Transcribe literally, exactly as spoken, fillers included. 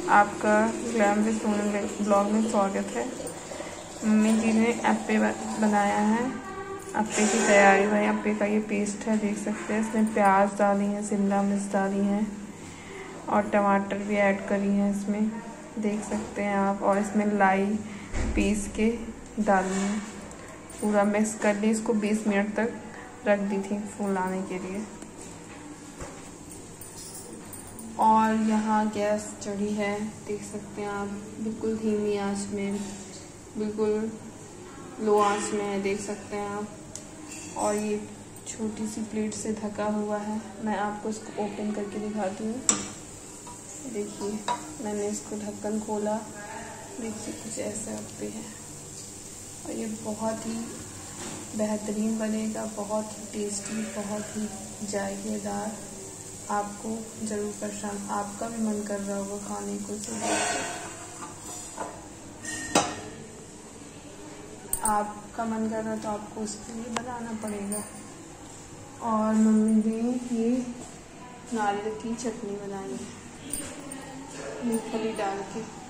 आपका glam with Sonal blog में स्वागत है। मम्मी जी ने अप्पे बनाया है। अप्पे की तैयारी भाई, अप्पे का ये पेस्ट है, देख सकते हैं। इसमें प्याज डाली है, शिमला मिर्च डाली है और टमाटर भी ऐड करी है इसमें, देख सकते हैं आप। और इसमें लाई पीस के डाली है। पूरा मिक्स कर ली। इसको बीस मिनट तक रख दी थी फूलाने के लिए। और यहाँ गैस चढ़ी है, देख सकते हैं आप। बिल्कुल धीमी आंच में, बिल्कुल लो आंच में है, देख सकते हैं आप। और ये छोटी सी प्लेट से ढका हुआ है। मैं आपको इसको ओपन करके दिखाती हूँ। देखिए, मैंने इसको ढक्कन खोला, देखिए कुछ ऐसे अप्पे है। और ये बहुत ही बेहतरीन बनेगा, बहुत ही टेस्टी, बहुत ही जायकेदार। आपको ज़रूर पसंद, आपका भी मन कर रहा होगा खाने को। आपका मन कर रहा है तो आपको उसके लिए बनाना पड़ेगा। और मम्मी ने ये नारियल की चटनी बनाई है, मूंगफली डाल के।